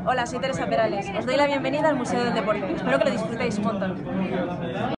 Hola, soy Teresa Perales. Os doy la bienvenida al Museo del Deporte. Espero que lo disfrutéis un montón.